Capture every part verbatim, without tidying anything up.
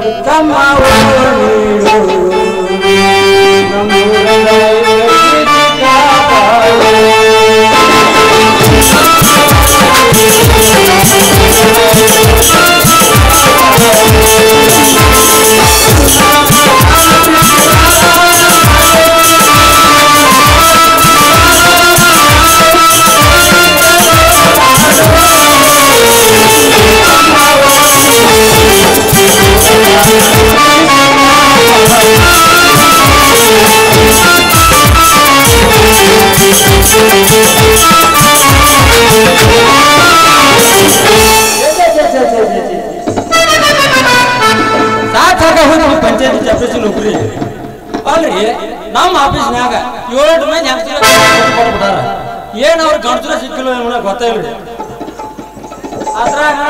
पंचायती office नौकरी अल्री नम office नाग ಏಳು ಮಂದಿ ಹೆಂಗಸರ ಕೊಡ್ಬಿಟ್ಟಾರ ಏನು ಅವ್ರ ಗಂಡಸರ ಸಿಕ್ಕಿಲ್ಲ ಏನೋ ಗೊತ್ತಾಗಿಲ್ಲ ಅದ್ರಾಗ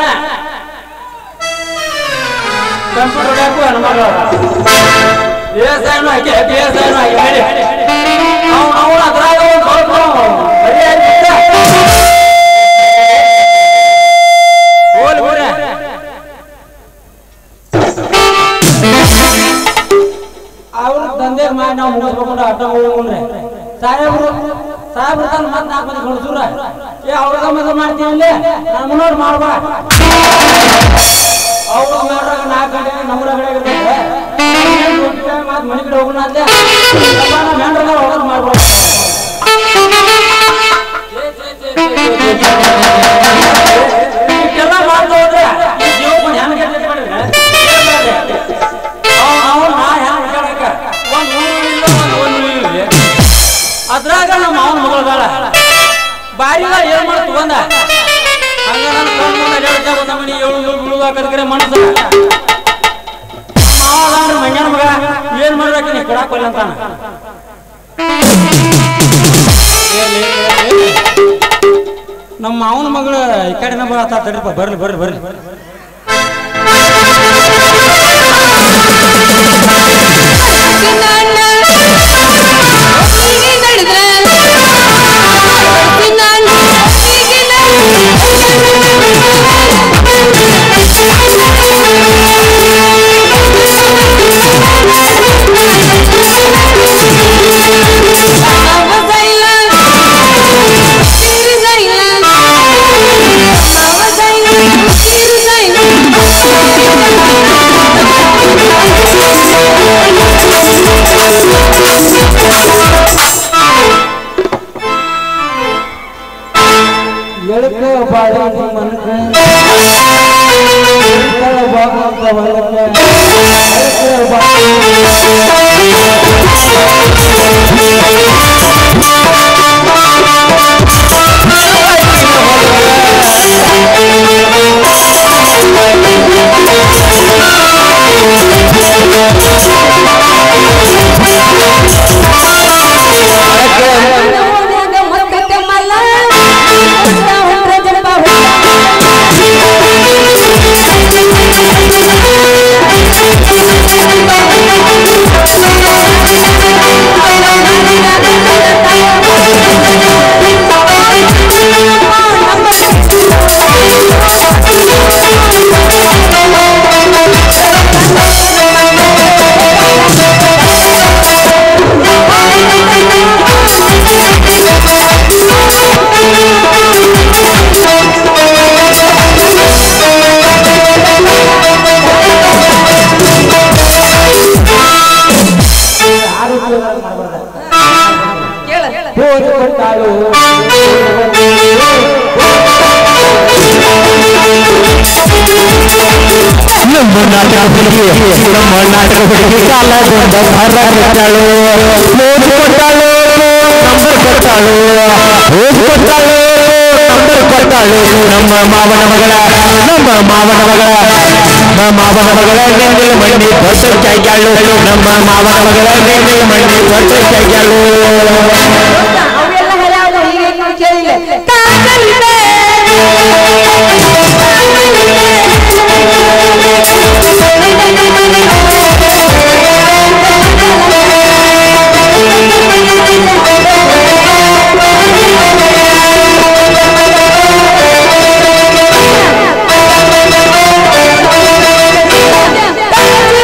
ಕಂಪ್ಯೂಟರ್ ಹೊಡ್ಯಾಕು ಅನುಮಾನ ಏಸಾಯನು ಹಾಕಿ ಏಸಾಯನು ಹಾಕಿ ಹೇಳಿ ನಾವು ನಾವು ಅದ್ರಾಗ ಸ್ವಲ್ಪ ಬರೀ ಆಗಿತ್ತ ಹೋಲ್ ಬಿಡ್ರೆ ಅವ್ರ ದಂಧೆ ಮಾಡಿ ನಾವು ಮುಗಿಸ್ಕೊಂಡು ಅಡ್ಡ ಹೋಗ್ಕೊಂಡ್ರೆ ಸಾಹೇಬ್ರು ಸಾಹೇಬ್ರು ತಾನು ಮತ್ತೆ ನಾಲ್ಕು ಮಂದಿ ಕೊಡ್ಸೂರ ಏ ಅವ್ರಿಗೆ ಮದುವೆ ಮಾಡ್ತೀವಿ ನಮ್ಮ ನೋಡಿ ಮಾಡ್ಬಾ ಅವ್ರು ಮಾಡ್ರಾಗ ನಾಲ್ಕು ಗಂಟೆ ನಮ್ಮೂರ ಕಡೆ ಮತ್ತೆ ಮನೆ ಕಡೆ ಹೋಗೋಣ ಅಂತೆ ಮೆಂಡ್ರಾಗ ಹೋಗೋದು ಮಾಡ್ಬೋದು ಇಷ್ಟೆಲ್ಲ ಮಾಡ್ತಾ ಹೋದ್ರೆ ಜೀವನ ಹೆಂಗೆ ಮಾಡಿದ್ರೆ ಅದ್ರಾಗ ನಮ್ಮ ಅವನ ಮಗಳು ಬೇಡ ಬಾರಿಗ ಏನ್ ಮಾಡ್ತು ಬಂದ ಹಂಗ ನನ್ನ ಕಣ್ಣು ಮುಂದೆ ಬಂದ ಮನಿ ಏಳು ಬೀಳುವಾಕರೆ ಮನಸ್ಸು ಮಾವದಾನ ಮಂಜನ ಮಗ ಏನ್ ಮಾಡ್ಬೇಕ ನೀ ಕೊಡಾಕೊಲ್ಲ ಅಂತಾನ ನಮ್ಮ ಅವನ ಮಗಳು ಈ ಕಡೆನ ಬರತ್ತ ತಡ್ರಿಪ್ಪ ಬರ್ಲಿ ಬರ್ಲಿ ಬರ್ಲಿ ನಮ್ಮ ಮಾವನ ಮಗಳ ನಮ್ಮ ಮಾವನ ಮಗಳ ನಮ್ಮ ಮಾವನ ಮಗಳ ನೆಂದಿನ ಮಣ್ಣಿ ಹೊಸ ಕೈಗಾಳು ನಮ್ಮ ಮಾವನ ಮಗಳ ನೆಂದಿನ ಮಣ್ಣಿ ಹೊಸ ಕೈಗಾಳು Thank you.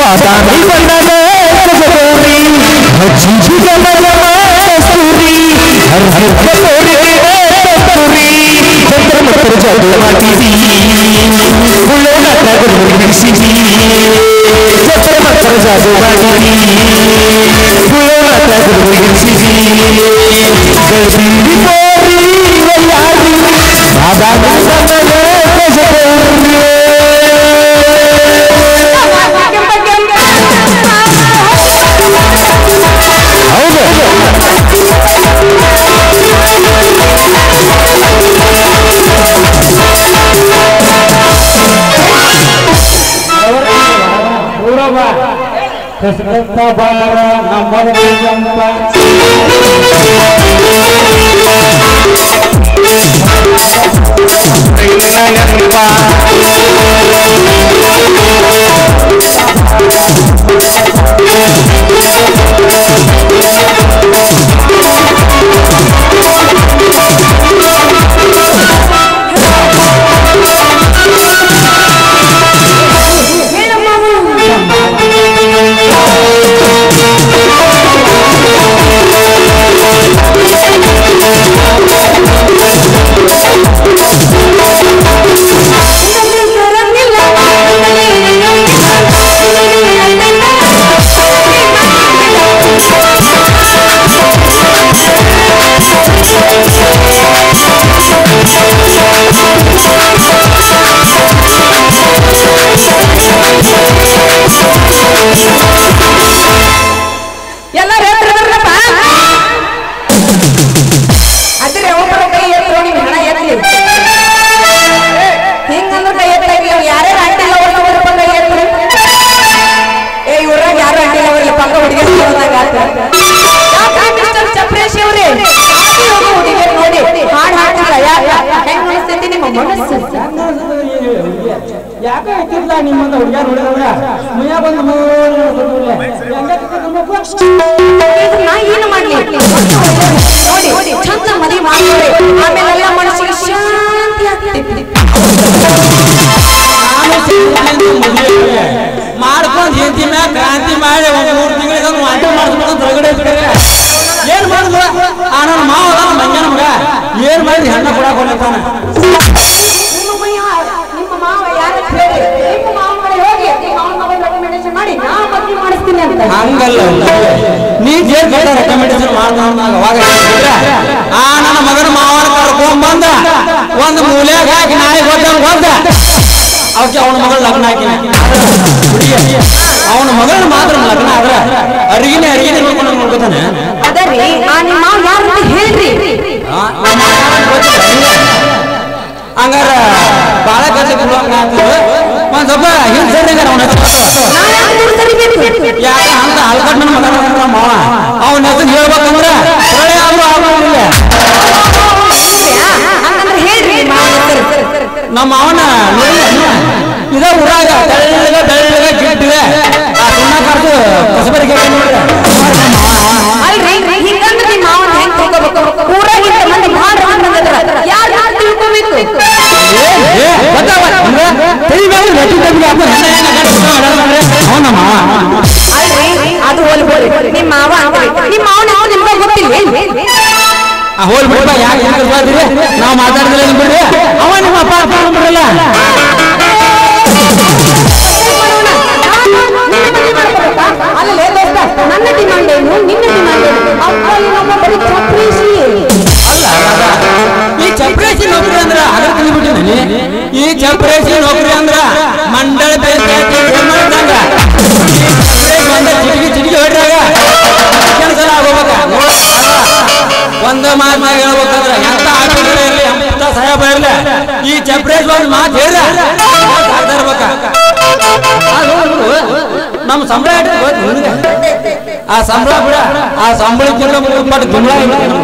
ಬಾದಾಮಿ ಬಣ್ಣದ ಕಸಬರಿ ಹಚ್ಚಿ ಗಮನ ಕಸ್ತೂರಿ ಹರ್ ಹರ್ ಕಸ್ತೂರಿ ಕಸ್ತೂರಿ ಚಂದ್ರಮುಖ ಜಾದು ಮಾಡಿದಿ ಗುಳ್ಳನ ತಗಡು ಬಿಡಿಸಿದಿ ಚಂದ್ರಮುಖ ಜಾದು ಮಾಡಿದಿ ಗುಳ್ಳನ ತಗಡು ಬಿಡಿಸಿದಿ ಗರ್ಭಿಣಿ ಬೋರಿ ವಯ್ಯಾರಿ ಬಾದಾಮಿ ಬಣ್ಣದ ಕಸಬರಿ नंबर ನಿಮ್ಮಂತ ಹುಡುಗ ನೋಡಿದ್ರೆ ಮೈಯ ಬಂದು ಏನು ಮಾಡ್ಲಿ ನೋಡಿ ಚಂದ ಮದುವೆ ಮಾಡ್ತಾರೆ ಆಮೇಲೆಲ್ಲ ಮನಸ್ಸಿಗೆ ಶಾಂತಿ ಆಗ್ತೈತಿ ಮಾಡ್ಕೊಂಡು ಹೆಂಡತಿ ಮ್ಯಾಗ ಕ್ರಾಂತಿ ಮಾಡಿ ಒಂದ್ ಮೂರು ತಿಂಗಳಿಗೆ ವಾಂತಿ ಮಾಡಿಸ್ಬೇಕಂತ ಹೊರಗಡೆ ಏನ್ ಮಾಡುದು ಆ ನನ್ನ ಮಾವ ಮಂಜನ ಮಗ ಏನ್ ಮಾಡಿದ್ರಿ ಹೆಣ್ಣ ಕೊಡಾಕ ಹೊಲತಾನ ಹಂಗಲ್ಲ ನೀ ಜೇರ್ ಕಟ್ಟ ರೆಕಮೆಂಡೇಶನ್ ಮಾಡ್ದಾಗ ಅವಾಗ ಆ ನನ್ನ ಮಗನ ಮಾವನ ಕರ್ಕೊಂಡ್ ಬಂದ ಒಂದು ಮೂಲೆಯಾಗ ಹಾಕಿ ನಾಯಿ ಗೊತ್ತಂಗ ಬಂದ ಅವಕ್ಕೆ ಅವನ ಮಗಳ ಲಗ್ನ ಹಾಕಿ ಅವನ ಮಗಳನ್ನ ಮಾತ್ರ ಲಗ್ನ ಆದ್ರ ಅರಿಗಿನೇ ಅರಿಗಿನೇ ನೋಡ್ಕೊಂಡು ನೋಡ್ಕೊತಾನೆ ಅದರಿ ಆ ನಿಮ್ಮ ಮಾವ ಯಾರು ಅಂತ ಹೇಳ್ರಿ ಹಂಗಾರ ಬಾಳ ಕತೆ ಒಂದ್ ಸ್ವಲ್ಪ ಹಿಂಸೆ ಅವನ ಯಾಕೆ ಹಂಗ ಅಲ್ಕಟ್ ನನ್ನ ಮಗನ ಮಾವ ಅವನ ಹೆಸರು ಹೇಳ್ಬೇಕಂದ್ರ ಪ್ರಳಯ ಆದ್ರೂ ಆಗೋದಿಲ್ಲ ನಮ್ಮ ಮಾವನ ಇದ ಊರಾಗ ತೆಳ್ಳಗ ತೆಳ್ಳಗ ಗಿಟ್ಟಿದೆ ಆ ಸುಣ್ಣ ಕರ್ದು ಕಸಬರಿಗೆ ಅಲ್ರಿ ಹಿಂಗಂದ್ರೆ ನಿಮ್ಮ ಮಾವನ ಹೆಂಗ್ ತಿಳ್ಕೋಬೇಕು ಊರಾಗಿಂತ ಮಂದಿ ಭಾಳ ಯಾರು ತಿಳ್ಕೋಬೇಕು ಅಲ್ರಿ ಅದು ಹೋಲ್ಬೋರಿ ನಿಮ್ಮ ಮಾವ ನಿಮ್ಮ ಮಾವನ ನಿಮ್ಗೆ ಗೊತ್ತಿಲ್ಲ ಹೋಲ್ ಬಿಡ್ಬ ಯಾಕೆ ನಾವು ಮಾತಾಡಿದ್ರೆ ಬಿಡ್ರಿ ಅವ ನಿಮ್ಮ ಅಪ್ಪ ಅಪ್ಪ ಬಿಡಲ್ಲ ಅಲ್ಲೇ ನನ್ನ ಡಿಮಾಂಡ್ ಏನು ನಿನ್ನ ಡಿಮಾಂಡ್ ಏನು ಅಲ್ಲ ಈ ಚಪ್ರೇಸಿ ನೌಕರಿ ಅಂದ್ರ ಅದ್ರ ತಿಳಿಬಿಟ್ಟಿನಿ ಈ ಚಪ್ರೇಸಿ ನೌಕರಿ ಅಂದ್ರ ಮಂಡಳ ಬೇಕಂಗ ಚಿಟಿಕಿ ಚಿಟಿಕಿ ಹೊಡ್ರಾಗ ಕೆಲಸ ಆಗೋಬೇಕ ಒಂದ ಮಾತನಾಗ ಹೇಳ್ಬೇಕಂದ್ರ ಎಂತ ಆಫೀಸರ್ ಇರ್ಲಿ ಎಂತ ಸಾಹೇಬ ಇರ್ಲಿ ಈ ಚಪ್ರೇಸ್ ಒಂದು ಮಾತು ಹೇಳ ಇರ್ಬೇಕ ನಮ್ ಸಂಬಳ ಆ ಸಂಬಳ ಬಿಡ ಆ ಸಂಬಳಕ್ಕಿಂತ ಪಟ್ಟು ಗುಂಬಳ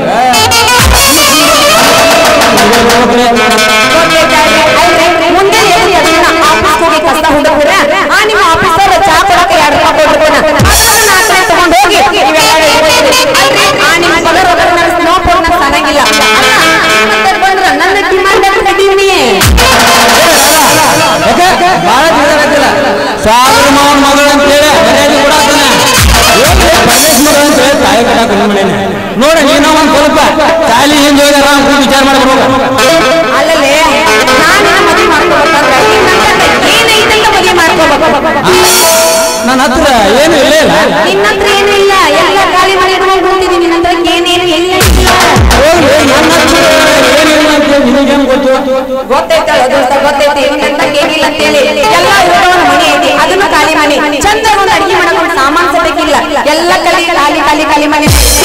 ಮುಂದೆ ಆಫೀಸ್ ಕಷ್ಟ ಹುಡುಗರ ಆ ನಿಮ್ಮ ಆಫೀಸರ್ ಚಾ ಕೊಡಕ್ಕೆ ಎರಡು ರೂಪಾಯಿ ಕೊಟ್ಟಿರ್ತಾನೆ ತಗೊಂಡು ಹೋಗಿ ಆ ನಿಮ್ಮ ಮಗರ ನೋ ಫೋನ್ ಸಾಲಾಗಿಲ್ಲ ಬಂದ್ರ ನನ್ನ ಡಿಮಾಂಡ್ ಕಡಿಮೆ ಬಹಳ ಸಾವಿರ ಮಾವನ ಮಗಳು ಅಂತ ಹೇಳಿ ಹತ್ರ ಏನು ಇಲ್ಲ ಇಲ್ಲ ನಿನ್ನ ಹತ್ರ ಏನು ಇಲ್ಲ ಎಲ್ಲ ಖಾಲಿ ಮಾಡಿ ಇಟ್ಕೊಂಡು ಕೂತಿದ್ದೀನಿ ನಿನ್ನ ಹತ್ರ ಏನೇನು ಇಲ್ಲ ಹೋಗ್ಲಿ ನನ್ನ ಹತ್ರ ಏನಿಲ್ಲ ಅಂತ ನಿನಗೇನು ಗೊತ್ತು ಗೊತ್ತೈತಲ್ಲ ದೋಸ್ತ ಗೊತ್ತೈತಿ ನನ್ನ ಏನಿಲ್ಲ ಅಂತ ಹೇಳಿ ಎಲ್ಲ ಊಟವನ್ನ ಮನೆ ಐತಿ ಅದನ್ನು ಖಾಲಿ ಮನೆ ಚಂದ ಒಂದು ಅಡಿಗೆ ಮಾಡಕೊಂಡು ಸಾಮಾನು ಸದ್ಯಕ್ಕಿಲ್ಲ ಎಲ್ಲ ಖಾಲಿ ಖಾಲಿ ಖಾಲಿ ಖಾಲಿ ಮನೆ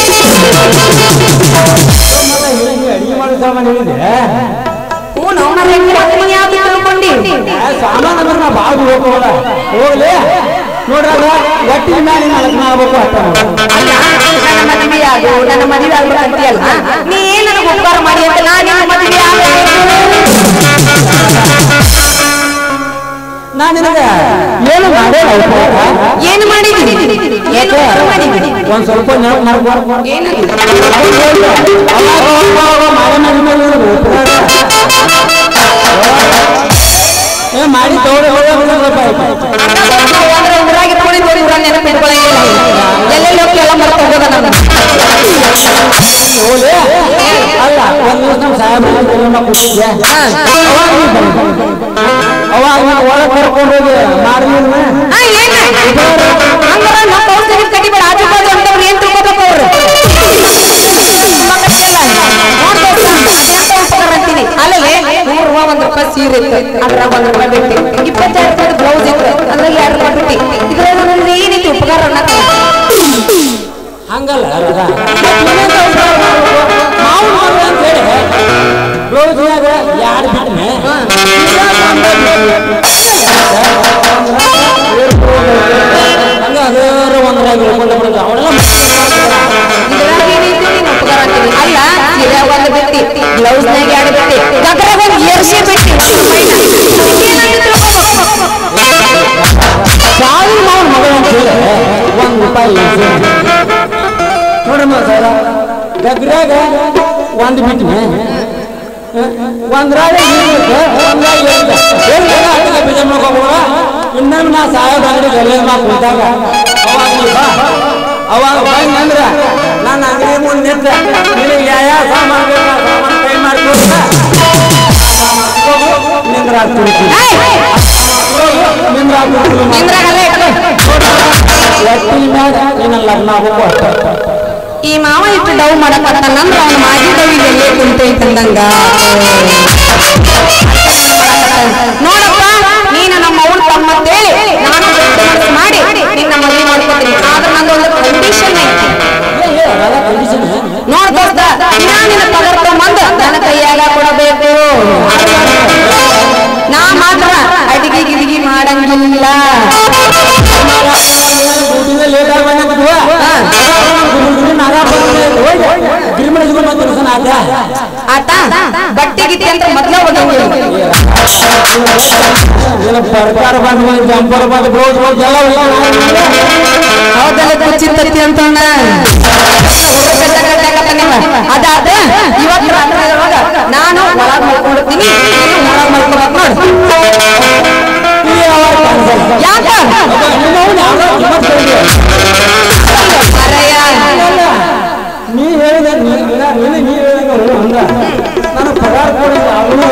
ಅಡಿಗೆ ಮಾಡೋ ಸಾಮಾನು ಹೇಳಿದೆ ಹ್ಞೂ ನಾವು ಮನೆ ಯಾವ್ದು ತಿಳ್ಕೊಂಡಿ ಸಾಮಾನು ಅಂದ್ರೆ ನಾ ಬಾಳ್ ಹೋಗೋಲ್ಲ ಹೋಗ್ಲಿ ನೋಡ್ರಾಗ ಗಟ್ಟಿನ ಮೇಲೆ ನಾಲ್ಕು ಆಗ್ಬೇಕು ಅಷ್ಟ ಅಲ್ಲ ನನ್ನ ಮದುವೆ ಆಗು ನನ್ನ ಮದುವೆ ಆಗ್ಬೇಕಂತೀಯಲ್ಲ ನೀ ಏನ್ ನನಗೆ ಉಪಕಾರ ಮಾಡಿ ಅಂತ ನಾನು ನಿಮ್ಮ ಮದುವೆ ಆಗಬೇಕು ನಾ ನಿನಗೆ ಏನು ಮಾಡೇ ಏನು ಮಾಡಿದ್ದೀನಿ ಏನು ಮಾಡಿದ್ದೀನಿ ಒಂದ್ ಸ್ವಲ್ಪ ಏನು ಮಾಡಿ ತೋಡೆ ಊರಾಗಿ ತೋಡಿ ತೋಡಿ ಊರ ನೆನಪಿಟ್ಕೊಳ್ಳಂಗಿಲ್ಲ ಎಲ್ಲೆಲ್ಲಿ ಹೋಗಿ ಎಲ್ಲ ಮರ್ತ ಹೋಗೋದ ನಾನು ಅಲ್ಲ ಒಂದ್ ದಿವಸ ನಮ್ಮ ಸಾಹೇಬ್ ಕೂತಿದ್ದೆ ಅವಾಗ ಒಳಗೆ ಕರ್ಕೊಂಡು ಹೋಗಿ ಮಾಡಿದ್ವಿ ಕಟ್ಟಿಬೇಡ ಆಜು ಬಾಜು ಅಂತವ್ರು ಏನ್ ತಿಳ್ಕೊಬೇಕು ಅವ್ರು ಅಂತೀನಿ ಅಲ್ಲೇ ನೂರು ರೂಪಾಯಿ ಒಂದ್ ರೂಪಾಯಿ ಸೀರೆ ಇತ್ತು ಅದ್ರಾಗ ಒಂದ್ ರೂಪಾಯಿ ಬಿಟ್ಟು ಇಪ್ಪತ್ತೆರಡು ರೂಪಾಯಿ ಬ್ಲೌಸ್ ಇತ್ತು ಅದ್ರಾಗ ಎರಡು ರೂಪಾಯಿ ಬಿಟ್ಟು ಇದ್ರಾಗ ನನ್ಗೆ ಏನೈತಿ ಉಪಕಾರ ಹಂಗಲ್ಲ ಮಾವು ಅಂತ ಹೇಳಿ ಬ್ಲೌಸ್ನಾಗ ಯಾರು ಬಿಟ್ಟನೆ ಹಂಗ ಅದರ ಒಂದ್ರಾಗ ಹೇಳ್ಕೊಂಡು ಬಿಡೋದು ಅವಳೆಲ್ಲ ಇದ್ರಾಗ ಏನೈತಿ ನೀನು ಉಪಕಾರ ಅಂತೀನಿ ಅಲ್ಲ ಸೀರೆ ಒಂದು ಬಿಟ್ಟು ಬ್ಲೌಸ್ನಾಗ ಎರಡು ಬಿಟ್ಟು ಗಗ್ರಾಗ ಒಂದು ಏರ್ಸಿ ಬಿಟ್ಟು ಸಾವಿರ ಮಾವನ ಮಗಳು ಅಂತ ಹೇಳಿ ಒಂದ್ ರೂಪಾಯಿ ನೋಡಮ್ಮ ಸರ ಗಗ್ರಾಗ ಒಂದ್ ಬಿಟ್ಟಿನಿ ಒಂದ್ರಾಗ ಒಂದ್ರಾಗ ಬೀಜ ಮಾಡ್ಕೋಬೋದ ಇನ್ನೊಮ್ಮೆ ನಾ ಸಾಯೋದ ಅಂಗಡಿ ಎಲ್ಲ ಮಾ ಕುಂತಾಗ ಅವಾಗ ಅವಾಗ ಬಂದ್ ಅಂದ್ರ ನನ್ನ ಅಂಗಡಿ ಮುಂದೆ ನಿಂತ ನಿನಗೆ ಯಾವ ಸಾಮಾನು ಬೇಕು ಆ ಸಾಮಾನು ಕೈ ಮಾಡ್ಕೊಡ್ತ ನಿಂದ್ರ ನಿಂದ್ರ ಒಟ್ಟಿನ ಮ್ಯಾಗ ನಿನ್ನ ಲಗ್ನ ಆಗ್ಬೇಕು ಈ ಮಾವ ಇಟ್ಟು ಡವ್ ಮಾಡಕತ್ತಾನಂದ್ರ ಅವ್ನ ಮಾಜಿ ಡವಿಗೆ ಎಲ್ಲೇ ಕುಂತೈತಂದಂಗ ನೋಡಪ್ಪ ನೀನು ನಮ್ಮ ಅವ್ನ ತಮ್ಮ ಅಂತೇಳಿ ನಾನು ಮನಸ್ಸು ಮಾಡಿ ನಿನ್ನ ಮದುವೆ ಮಾಡ್ಕೊತೀನಿ ಆದ್ರೆ ನಂದೊಂದು ಕಂಡೀಷನ್ ಐತಿ ನೋಡ್ ದೋಸ್ತ ನಿನ್ನ ಪದಾರ್ಥ ಬಂದು ನನ್ನ ಕೈಯಾಗ ಕೊಡಬೇಕು ನಾ ಮಾತ್ರ ಅಡಿಗೆ ಗಿಡಿಗೆ ಮಾಡಂಗಿಲ್ಲ ಲೇಟ್ ಆಗಿ ಆತ ಬಟ್ಟೆ ಗಿಟ್ಟಿ ಅಂತ ಮೊದ್ಲ ಓದಂಗಿಲ್ಲ ಸರ್ಕಾರ ಬಂದ ಜಂಪರ್ ಬಂದ ಬ್ಲೌಸ್ ಹೌದಲ್ಲ ಕುಚಿತ್ತತಿ ಅಂತ ಅದಾದ ಇವತ್ತು ರಾತ್ರಿ ನಾನು ಒಳಗ್ ಮಾಡ್ಕೊಂಡಿರ್ತೀನಿ ಹೊರಗ್ ಮಾಡ್ಕೊಬೇಕು ನೋಡು ಯಾಕ ನೀ ಹೇಳಿದ ನೀ ಹೇಳಿದ ನಾನು ಪಗಾರ ಕೊಡಿ ಅದನ್ನು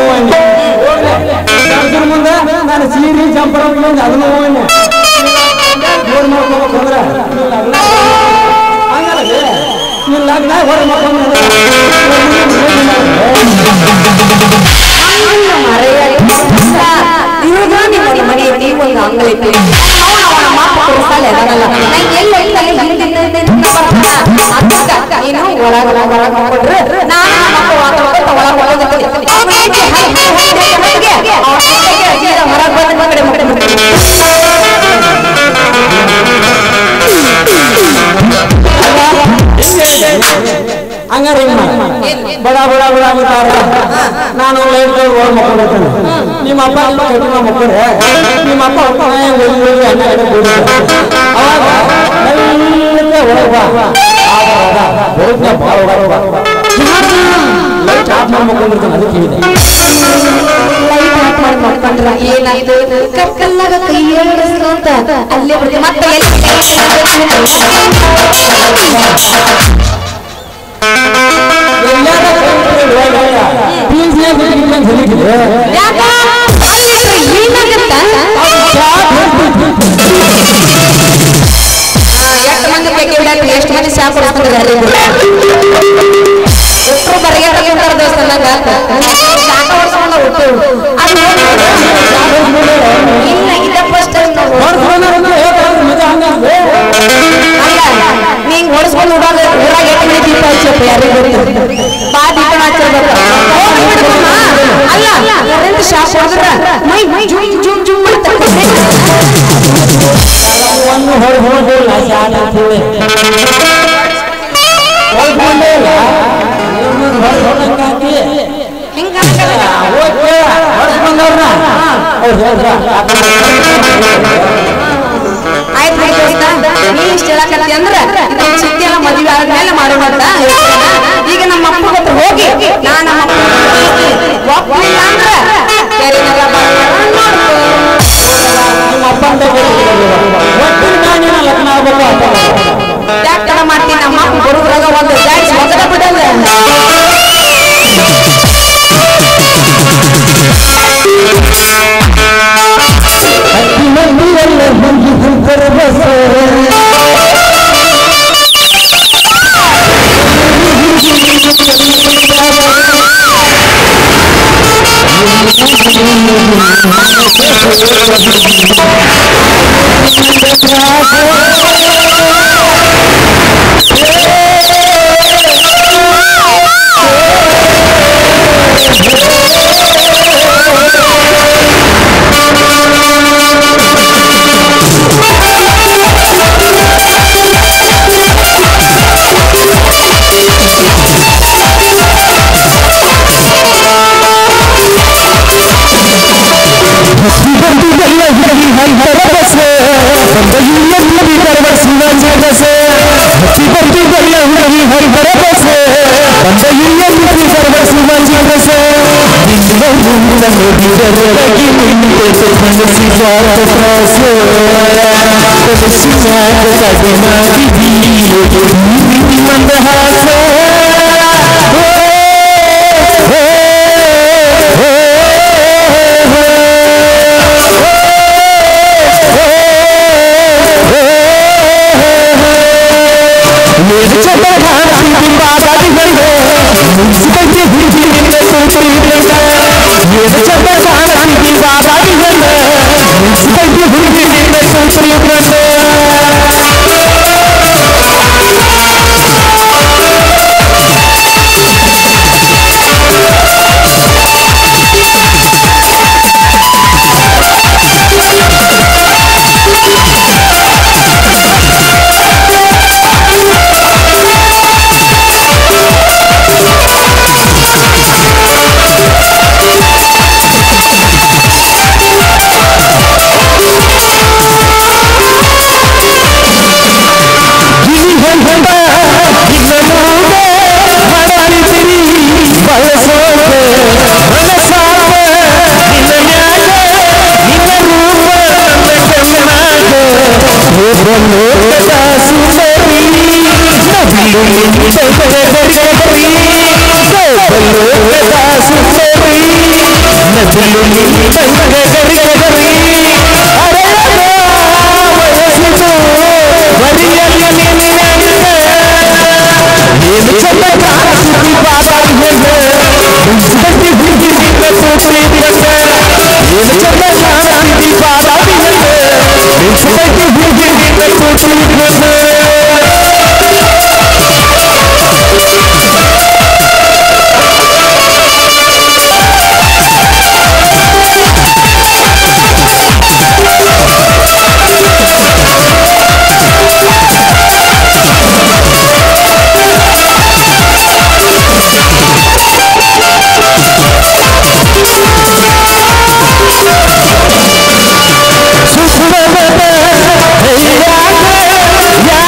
ಹೋಗಿ ಮುಂದೆ ನಾನು ಸೀರೆ ಜಂಪರ್ ಅದನ್ನು ಹೋಗಿ ಜೋರ್ ಮಾಡ್ಕೋಬೇಕು ಅಂದ್ರೆ ಹಂಗಲ್ಲ ನೀನ್ ಲಗ್ನ ಹೊರ ಮಾಡ್ಕೊಂಡು ಇವಾಗ ನಿಮ್ಮ ಮನೆ ನೀವು ಒಂದು ಅಂಗಲ್ ಐತಿ ನೀನು ಒಳಗ ಒಳಗ ಮಾಡ್ಕೊಂಡ್ರೆ ನಾನು ಒಳಗ ಹೊರಗೆ ಬಂದ ಕಡೆ ಮಕ್ಕಳು ಹಂಗಾರೆ ಬಡ ಬಡ ಬಡ ನಾನು ಲೈಟ್ ಮಕ್ಕೊಂಡಿರ್ತೇನೆ ನಿಮ್ಮ ಅಪ್ಪ ಕಟ್ಟಿನ ಮಕ್ಕಳ್ರೆ ನಿಮ್ಮ ಅಪ್ಪ ಅವಾಗ ಲೈಟ್ ಆಫ್ ಮಾಡಿ ಮಕ್ಕೊಂಡಿರ್ತೇನೆ ಅದಕ್ಕೆ ಇದೆ ಲೈಟ್ ಆಫ್ ಮಾಡಿ ಮಾಡ್ಕೊಂಡ್ರ ಏನಾಯ್ತು ಕಕ್ಕಲ್ಲಾಗ ಕೈ ಅಂತ ಅಲ್ಲೇ ಮತ್ತೆ ಯಾಕ ಶಾ ಕೊಡಿಸ್ಕೊಂಡು ಒಟ್ಟರು ಬರೆಗೆ ತಗೊಂಡಾರ ದೇವಸ್ಥಾನದಾಗ ಶಾಖ ಹೊಡ್ಸ್ಕೊಂಡು ಒಟ್ಟು ಇಲ್ಲ ಇದ ಫಸ್ಟ್ ಅಲ್ಲ ನೀಂಗ್ ಹೊಡ್ಸ್ಕೊಂಡು ಊರಾಗ ಊರಾಗ ಎಣ್ಣೆ ದೀಪ ಹಚ್ಚಪ್ಪ ಯಾರಿಗೆ ಗೊತ್ತು ಬಾ ದೀಪನ ಹಚ್ಚಿರ್ಬೇಕು ಅಲ್ಲ ಕರೆಂಟ್ ಶಾಕ್ ಹೊಡೆದ್ರ ಮೈ ಮೈ ಜುಮ್ ಜುಮ್ ಜುಮ್ ಅಂತ ಒಂದು ಹೊರ ಹೋಗಿಲ್ಲ ಶಾಲೆ ಅಂತ ಹೇಳಿ ಹೊರಗೊಂಡಿಲ್ಲ ಹೊರ ಹೊರಕಾಕಿ ಹಿಂಗ ಓಕೆ ಹೊರಸ್ಕೊಂಡವ್ರನ್ನ ಅವ್ರು ಹೋದ್ರ ಆಯ್ತು ಬಿಡಿ ದೋಸ್ತ ನೀ ಇಷ್ಟ ಹೇಳಕತ್ತಿ ಅಂದ್ರ ಇದನ್ನ ಚಿತ್ತಿ ಎಲ್ಲ ಮದುವೆ ಆದ್ಮೇಲೆ ಮಾಡೋಣ ಅಂತ ಈಗ ನಮ್ಮ ಅಪ್ಪ ಹತ್ರ ಹೋಗಿ ನಾ ನಮ್ಮ ಅಪ್ಪ ಒಪ್ಪಿಲ್ಲ ಅಂದ್ರ ಯಾರೇನೆಲ್ಲ ನಿಮ್ಮ ಅಪ್ಪಂದ ಒಟ್ಟಿನ ಲಗ್ನ ಆಗ್ಬೇಕು ಯಾಕೆ ತಡ ಮಾಡ್ತೀನಿ ನಮ್ಮ ಅಪ್ಪ ಬರುದ್ರಾಗ ಒಂದು ಜಾಯ್ಸ್ ಮೊದಲ ಬಿಡಲ್ಲ Yeah.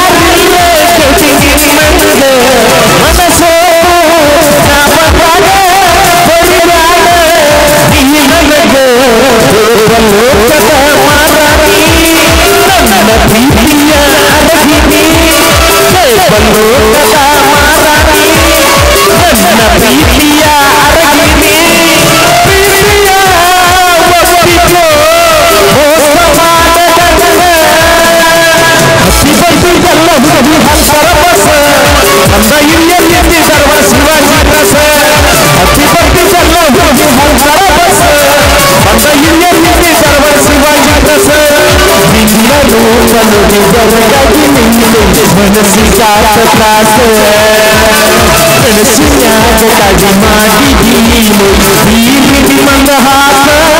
ಬಂದ ಹಿರಿಯಲ್ಲಿ ಸರ್ವ ಶಿವಾಜಿ ರಸ ಹತ್ತಿ ಪಟ್ಟಿ ಸಲ್ಲ ಹೋಗಿ ಹಂಸರ ಬಸ್ ಬಂದ ಹಿರಿಯಲ್ಲಿ ಸರ್ವ ಶಿವಾಜಿ ರಸ ನಿನ್ನ ರೂಪನು ನಿಜವಾಗಿ ನಿನ್ನ ಮನಸ್ಸಿಗಾತ ತ್ರಾಸ ಮನಸ್ಸಿನ್ಯಾಗ ಕಾಗಿ ಮಾಡಿದಿ ಬೀರಿ ಮಂದಹಾಸ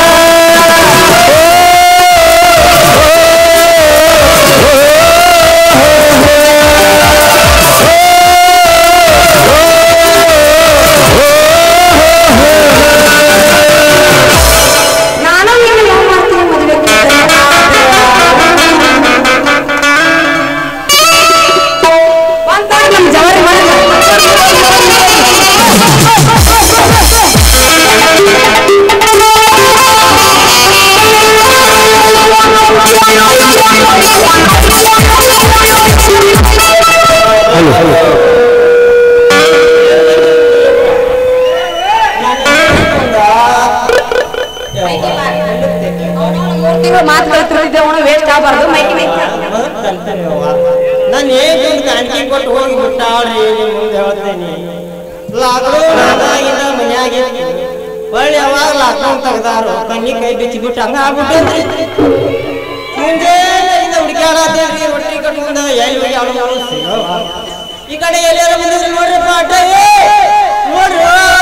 ನಾನು ಏನು ಕಾಣಿಕೆ ಕೊಟ್ಟು ಹೋಗಿ ಬಿಟ್ಟಾಳ್ರಿ ಮುಂದೆ ಹೇಳ್ತೇನೆ ಲಾಕ್ಡೌನ್ ಆದಾಗಿಂದ ಮನ್ಯಾಗೆ ಒಳ್ಳೆ ಯಾವಾಗ ಲಾಕ್ಡೌನ್ ತೆಗ್ದಾರು ಕಣ್ಣಿ ಕೈ ಬಿಚ್ಚಿ ಬಿಟ್ಟು ಹಂಗ ಆಗ್ಬಿಟ್ಟೇನ್ರಿ ಮುಂಜಾನೆಯಿಂದ ಹುಡುಕ್ಯಾಡತ್ತೇನ್ರಿ ಹೊಟ್ಟಿ ಕಟ್ಕೊಂಡ ಎಲ್ಲಿ ಹುಡುಕ್ಯಾಡ ಈ ಕಡೆ ಎಲ್ಲಾರ ಬಂದಿದ್ರಿ ನೋಡ್ರಿ ಪಾಠ ನೋಡ್ರಿ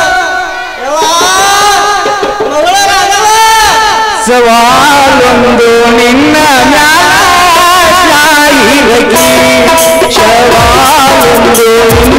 ಸವಾಲೊಂದು ನಿನ್ನ ನ್ಯಾಯಿರಕಿ ಸವಾಲೊಂದು